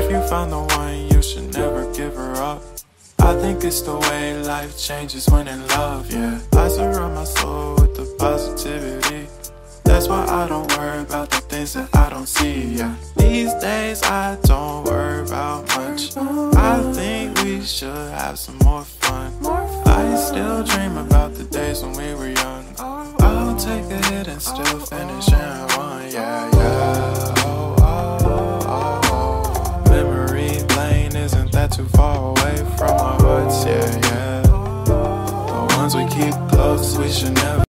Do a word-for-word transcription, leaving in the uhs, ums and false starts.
If you found the one, you should never give her up. I think it's the way life changes when in love, yeah. I surround my soul with the positivity. That's why I don't worry about the things that I don't see, yeah. These days I don't worry about much. I think we should have some more fun. I still dream about the days when we were young. I'll take a hit and still finish and run, yeah, yeah. Oh, oh, oh, oh. Memory lane, isn't that too far away from our hearts, yeah, yeah. The ones we keep close, we should never